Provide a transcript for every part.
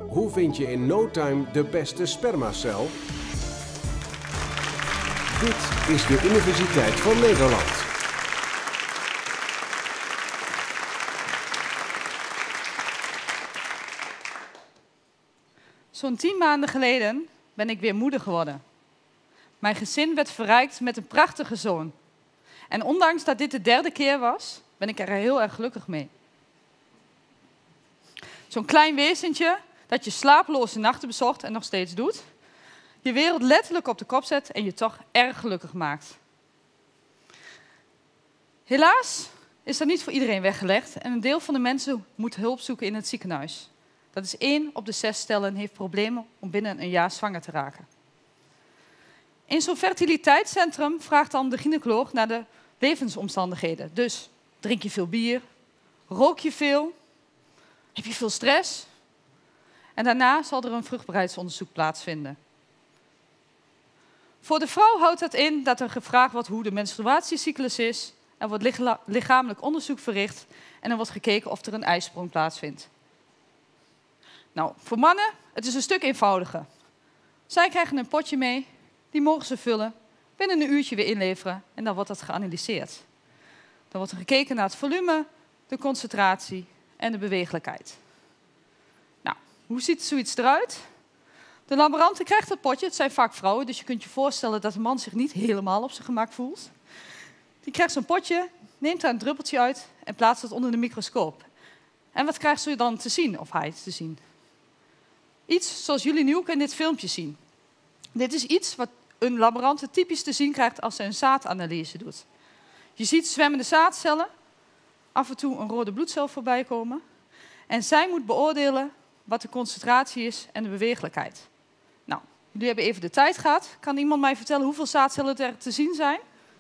Hoe vind je in no time de beste spermacel? Dit is de Universiteit van Nederland. Zo'n 10 maanden geleden ben ik weer moeder geworden. Mijn gezin werd verrijkt met een prachtige zoon. En ondanks dat dit de 3e keer was, ben ik er heel erg gelukkig mee. Zo'n klein wezentje dat je slapeloze nachten bezorgt en nog steeds doet. Je wereld letterlijk op de kop zet en je toch erg gelukkig maakt. Helaas is dat niet voor iedereen weggelegd en een deel van de mensen moet hulp zoeken in het ziekenhuis. Dat is 1 op de 6 stellen heeft problemen om binnen een jaar zwanger te raken. In zo'n fertiliteitscentrum vraagt dan de gynaecoloog naar de levensomstandigheden. Dus drink je veel bier, rook je veel, heb je veel stress? En daarna zal er een vruchtbaarheidsonderzoek plaatsvinden. Voor de vrouw houdt dat in dat er gevraagd wordt hoe de menstruatiecyclus is. Er wordt lichamelijk onderzoek verricht en er wordt gekeken of er een eisprong plaatsvindt. Nou, voor mannen, het is een stuk eenvoudiger. Zij krijgen een potje mee, die mogen ze vullen, binnen een uurtje weer inleveren en dan wordt dat geanalyseerd. Dan wordt er gekeken naar het volume, de concentratie en de beweeglijkheid. Nou, hoe ziet zoiets eruit? De laborante krijgt het potje, het zijn vaak vrouwen, dus je kunt je voorstellen dat de man zich niet helemaal op zijn gemak voelt. Die krijgt zo'n potje, neemt daar een druppeltje uit en plaatst het onder de microscoop. En wat krijgt ze dan te zien, of hij te zien? Iets zoals jullie nu ook in dit filmpje zien. Dit is iets wat een laborante typisch te zien krijgt als ze een zaadanalyse doet. Je ziet zwemmende zaadcellen, af en toe een rode bloedcel voorbij komen. En zij moet beoordelen wat de concentratie is en de beweeglijkheid. Nou, jullie hebben even de tijd gehad. Kan iemand mij vertellen hoeveel zaadcellen er te zien zijn?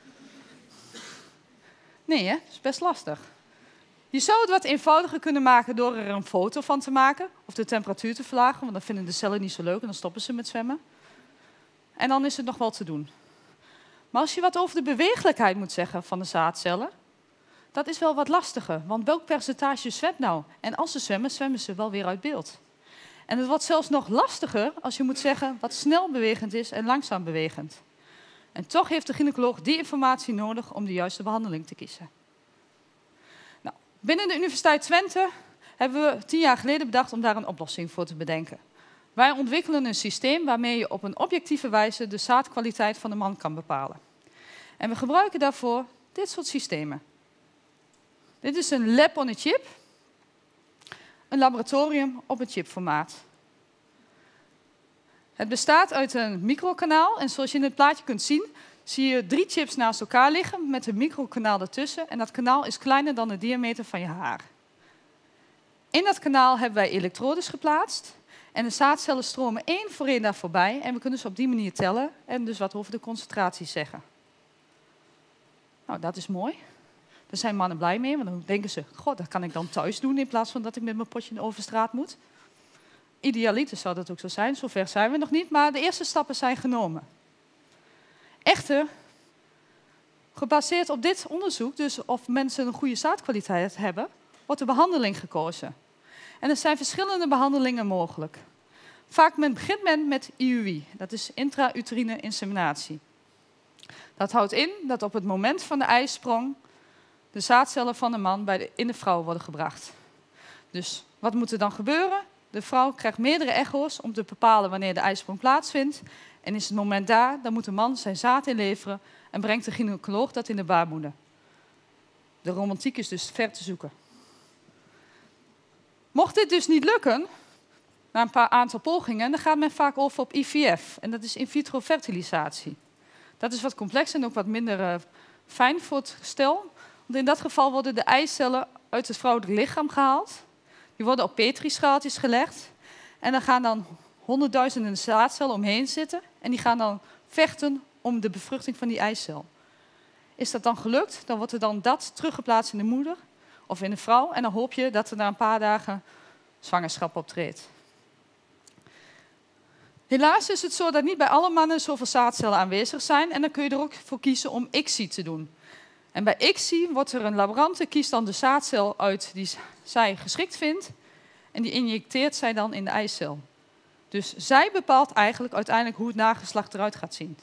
Nee, hè? Dat is best lastig. Je zou het wat eenvoudiger kunnen maken door er een foto van te maken. Of de temperatuur te verlagen, want dan vinden de cellen niet zo leuk en dan stoppen ze met zwemmen. En dan is het nog wel te doen. Maar als je wat over de beweeglijkheid moet zeggen van de zaadcellen, dat is wel wat lastiger. Want welk percentage zwemt nou? En als ze zwemmen, zwemmen ze wel weer uit beeld. En het wordt zelfs nog lastiger als je moet zeggen wat snel bewegend is en langzaam bewegend. En toch heeft de gynaecoloog die informatie nodig om de juiste behandeling te kiezen. Nou, binnen de Universiteit Twente hebben we 10 jaar geleden bedacht om daar een oplossing voor te bedenken. Wij ontwikkelen een systeem waarmee je op een objectieve wijze de zaadkwaliteit van de man kan bepalen. En we gebruiken daarvoor dit soort systemen. Dit is een lab on a chip, een laboratorium op een chipformaat. Het bestaat uit een microkanaal en zoals je in het plaatje kunt zien, zie je 3 chips naast elkaar liggen met een microkanaal ertussen en dat kanaal is kleiner dan de diameter van je haar. In dat kanaal hebben wij elektrodes geplaatst en de zaadcellen stromen 1 voor 1 daar voorbij en we kunnen ze op die manier tellen en dus wat over de concentraties zeggen. Nou, dat is mooi. Daar zijn mannen blij mee, want dan denken ze, god, dat kan ik dan thuis doen in plaats van dat ik met mijn potje over straat moet. Idealiter zou dat ook zo zijn, zover zijn we nog niet, maar de eerste stappen zijn genomen. Echter, gebaseerd op dit onderzoek, dus of mensen een goede zaadkwaliteit hebben, wordt de behandeling gekozen. En er zijn verschillende behandelingen mogelijk. Vaak begint men met IUI, dat is intrauterine inseminatie. Dat houdt in dat op het moment van de eisprong de zaadcellen van de man in de vrouw worden gebracht. Dus wat moet er dan gebeuren? De vrouw krijgt meerdere echo's om te bepalen wanneer de eisprong plaatsvindt. En is het moment daar, dan moet de man zijn zaad inleveren en brengt de gynaecoloog dat in de baarmoeder. De romantiek is dus ver te zoeken. Mocht dit dus niet lukken, na een aantal pogingen, dan gaat men vaak over op IVF. En dat is in vitro fertilisatie. Dat is wat complexer en ook wat minder fijn voor het gestel. Want in dat geval worden de eicellen uit het vrouwelijk lichaam gehaald. Die worden op petrischaaltjes gelegd. En dan gaan dan honderdduizenden zaadcellen omheen zitten. En die gaan dan vechten om de bevruchting van die eicel. Is dat dan gelukt, dan wordt er dan dat teruggeplaatst in de moeder of in de vrouw. En dan hoop je dat er na een paar dagen zwangerschap optreedt. Helaas is het zo dat niet bij alle mannen zoveel zaadcellen aanwezig zijn. En dan kun je er ook voor kiezen om ICSI te doen. En bij ICSI wordt er een laborante kiest dan de zaadcel uit die zij geschikt vindt. en die injecteert zij dan in de eicel. Dus zij bepaalt eigenlijk uiteindelijk hoe het nageslacht eruit gaat zien.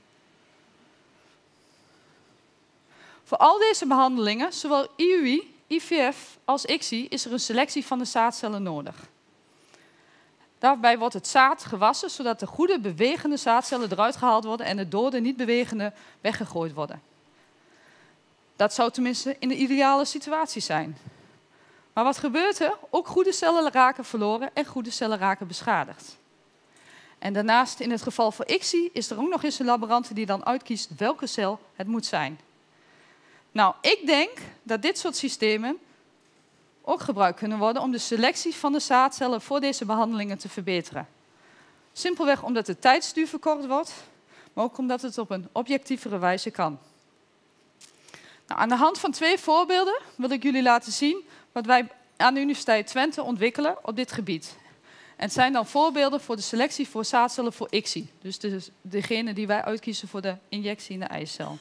Voor al deze behandelingen, zowel IUI, IVF als ICSI, is er een selectie van de zaadcellen nodig. Daarbij wordt het zaad gewassen, zodat de goede bewegende zaadcellen eruit gehaald worden en de dode niet bewegende weggegooid worden. Dat zou tenminste in de ideale situatie zijn. Maar wat gebeurt er? Ook goede cellen raken verloren en goede cellen raken beschadigd. En daarnaast, in het geval van ICSI, is er ook nog eens een laborant die dan uitkiest welke cel het moet zijn. Nou, ik denk dat dit soort systemen ook gebruikt kunnen worden om de selectie van de zaadcellen voor deze behandelingen te verbeteren. Simpelweg omdat de tijdsduur verkort wordt, maar ook omdat het op een objectievere wijze kan. Nou, aan de hand van 2 voorbeelden wil ik jullie laten zien wat wij aan de Universiteit Twente ontwikkelen op dit gebied. En het zijn dan voorbeelden voor de selectie voor zaadcellen voor ICSI. Dus degene die wij uitkiezen voor de injectie in de eicel.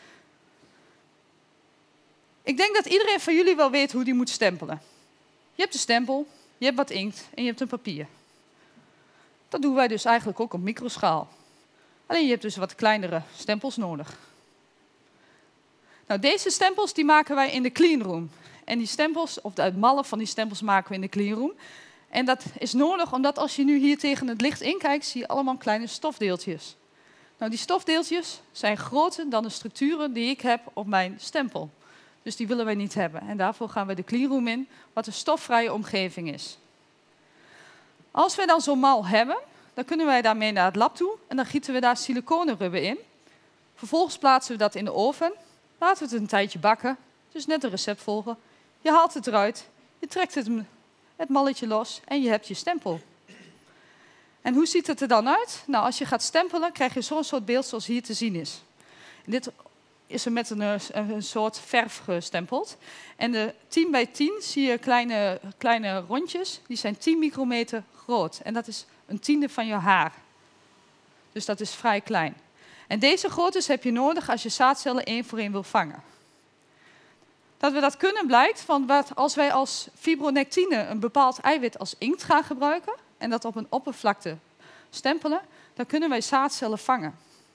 Ik denk dat iedereen van jullie wel weet hoe die moet stempelen. Je hebt de stempel, je hebt wat inkt en je hebt een papier. Dat doen wij dus eigenlijk ook op microschaal. Alleen je hebt dus wat kleinere stempels nodig. Nou, deze stempels die maken wij in de cleanroom. En die stempels, of de mallen van die stempels maken we in de cleanroom. En dat is nodig omdat als je nu hier tegen het licht inkijkt, zie je allemaal kleine stofdeeltjes. Nou, die stofdeeltjes zijn groter dan de structuren die ik heb op mijn stempel. Dus die willen wij niet hebben. En daarvoor gaan we de cleanroom in, wat een stofvrije omgeving is. Als we dan zo'n mal hebben, dan kunnen wij daarmee naar het lab toe en dan gieten we daar siliconenrubber in. Vervolgens plaatsen we dat in de oven, laten we het een tijdje bakken, dus net een recept volgen. Je haalt het eruit, je trekt het malletje los en je hebt je stempel. En hoe ziet het er dan uit? Nou, als je gaat stempelen, krijg je zo'n soort beeld zoals hier te zien is. En dit is er met een soort verf gestempeld. En de 10 bij 10 zie je kleine rondjes, die zijn 10 micrometer groot. En dat is een tiende van je haar. Dus dat is vrij klein. En deze groottes heb je nodig als je zaadcellen 1 voor 1 wil vangen. Dat we dat kunnen blijkt van als wij als fibronectine een bepaald eiwit als inkt gaan gebruiken en dat op een oppervlakte stempelen, dan kunnen wij zaadcellen vangen.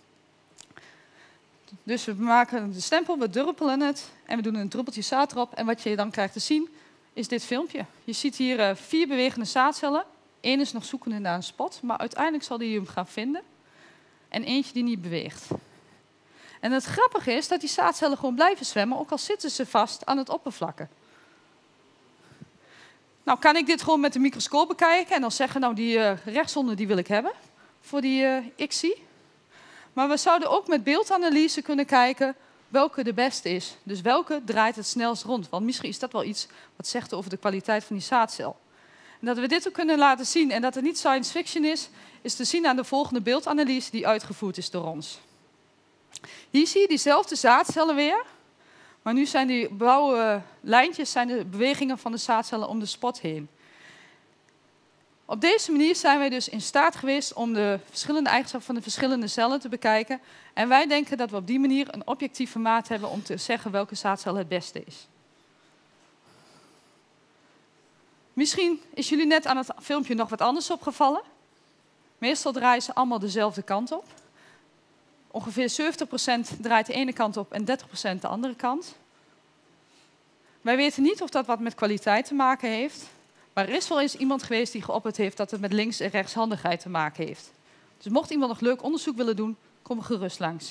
Dus we maken de stempel, we druppelen het en we doen een druppeltje zaad erop. En wat je dan krijgt te zien is dit filmpje. Je ziet hier 4 bewegende zaadcellen. 1 is nog zoekende naar een spot, maar uiteindelijk zal hij hem gaan vinden. En eentje die niet beweegt. En het grappige is dat die zaadcellen gewoon blijven zwemmen, ook al zitten ze vast aan het oppervlakte. Nou, kan ik dit gewoon met de microscoop bekijken en dan zeggen, nou die rechtsonder die wil ik hebben voor die ICSI. Maar we zouden ook met beeldanalyse kunnen kijken welke de beste is. Dus welke draait het snelst rond. Want misschien is dat wel iets wat zegt over de kwaliteit van die zaadcel. En dat we dit ook kunnen laten zien en dat het niet science fiction is te zien aan de volgende beeldanalyse die uitgevoerd is door ons. Hier zie je diezelfde zaadcellen weer. Maar nu zijn die blauwe lijntjes zijn de bewegingen van de zaadcellen om de spot heen. Op deze manier zijn wij dus in staat geweest om de verschillende eigenschappen van de verschillende cellen te bekijken. En wij denken dat we op die manier een objectieve maat hebben om te zeggen welke zaadcel het beste is. Misschien is jullie net aan het filmpje nog wat anders opgevallen. Meestal draaien ze allemaal dezelfde kant op. Ongeveer 70% draait de ene kant op en 30% de andere kant. Wij weten niet of dat wat met kwaliteit te maken heeft. Maar er is wel eens iemand geweest die geopperd heeft dat het met links- en rechtshandigheid te maken heeft. Dus mocht iemand nog leuk onderzoek willen doen, kom gerust langs.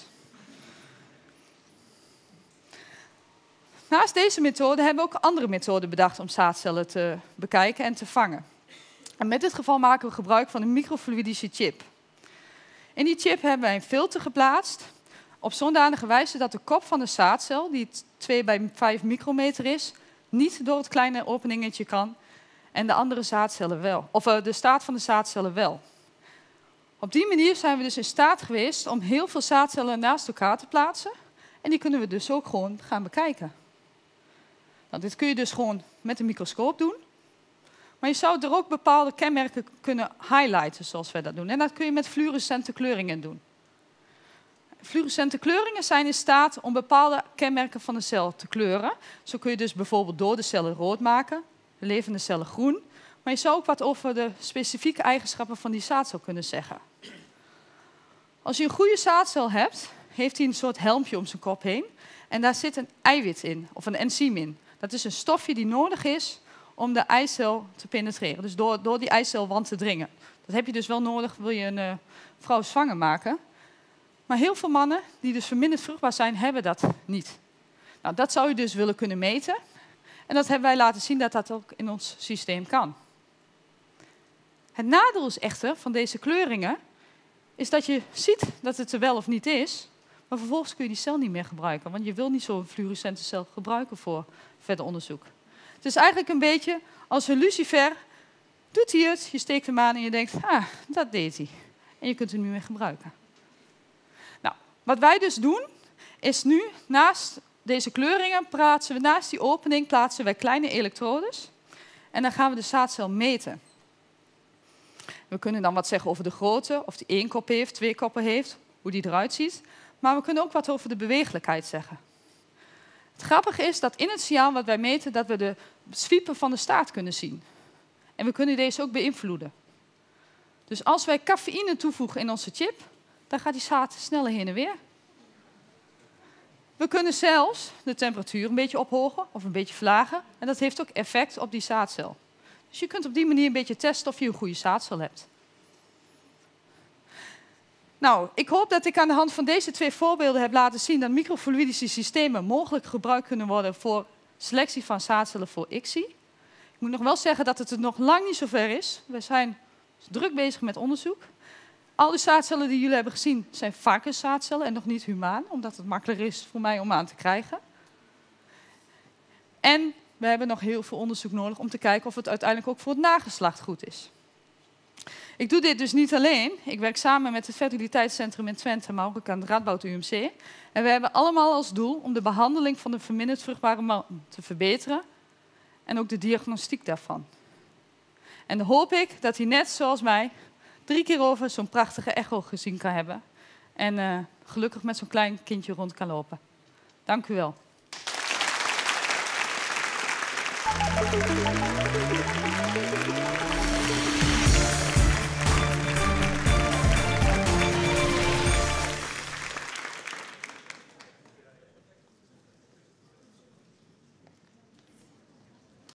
Naast deze methode hebben we ook andere methoden bedacht om zaadcellen te bekijken en te vangen. En met dit geval maken we gebruik van een microfluïdische chip. In die chip hebben wij een filter geplaatst op zodanige wijze dat de kop van de zaadcel, die 2 bij 5 micrometer is, niet door het kleine openingetje kan en de andere zaadcellen wel, of de staat van de zaadcellen wel. Op die manier zijn we dus in staat geweest om heel veel zaadcellen naast elkaar te plaatsen en die kunnen we dus ook gewoon gaan bekijken. Nou, dit kun je dus gewoon met een microscoop doen. Maar je zou er ook bepaalde kenmerken kunnen highlighten, zoals wij dat doen. En dat kun je met fluorescente kleuringen doen. Fluorescente kleuringen zijn in staat om bepaalde kenmerken van de cel te kleuren. Zo kun je dus bijvoorbeeld dode cellen rood maken, de levende cellen groen. Maar je zou ook wat over de specifieke eigenschappen van die zaadcel kunnen zeggen. Als je een goede zaadcel hebt, heeft hij een soort helmpje om zijn kop heen. En daar zit een eiwit in, of een enzym in. Dat is een stofje die nodig is om de eicel te penetreren. Dus door die eicelwand te dringen. Dat heb je dus wel nodig, wil je een vrouw zwanger maken. Maar heel veel mannen die dus verminderd vruchtbaar zijn, hebben dat niet. Nou, dat zou je dus willen kunnen meten. En dat hebben wij laten zien dat dat ook in ons systeem kan. Het nadeel is echter van deze kleuringen, is dat je ziet dat het er wel of niet is, maar vervolgens kun je die cel niet meer gebruiken. Want je wil niet zo'n fluorescente cel gebruiken voor verder onderzoek. Het is eigenlijk een beetje als een lucifer. Doet hij het, je steekt hem aan en je denkt, dat deed hij. En je kunt hem niet meer gebruiken. Nou, wat wij dus doen, is nu naast deze kleuringen, naast die opening, plaatsen wij kleine elektrodes. En dan gaan we de zaadcel meten. We kunnen dan wat zeggen over de grootte, of die 1 kop heeft, 2 koppen heeft, hoe die eruit ziet. Maar we kunnen ook wat over de beweeglijkheid zeggen. Het grappige is dat in het signaal wat wij meten, dat we de zwiepen van de staart kunnen zien. En we kunnen deze ook beïnvloeden. Dus als wij cafeïne toevoegen in onze chip, dan gaat die zaad sneller heen en weer. We kunnen zelfs de temperatuur een beetje ophogen of een beetje verlagen. En dat heeft ook effect op die zaadcel. Dus je kunt op die manier een beetje testen of je een goede zaadcel hebt. Nou, ik hoop dat ik aan de hand van deze 2 voorbeelden heb laten zien dat microfluïdische systemen mogelijk gebruikt kunnen worden voor selectie van zaadcellen voor ICSI. Ik moet nog wel zeggen dat het er nog lang niet zover is. We zijn druk bezig met onderzoek. Al die zaadcellen die jullie hebben gezien zijn varkenszaadcellen en nog niet humaan, omdat het makkelijker is voor mij om aan te krijgen. En we hebben nog heel veel onderzoek nodig om te kijken of het uiteindelijk ook voor het nageslacht goed is. Ik doe dit dus niet alleen. Ik werk samen met het Fertiliteitscentrum in Twente, maar ook aan het Radboud UMC. En we hebben allemaal als doel om de behandeling van de verminderd vruchtbare man te verbeteren en ook de diagnostiek daarvan. En dan hoop ik dat hij net zoals mij 3 keer over zo'n prachtige echo gezien kan hebben en gelukkig met zo'n klein kindje rond kan lopen. Dank u wel.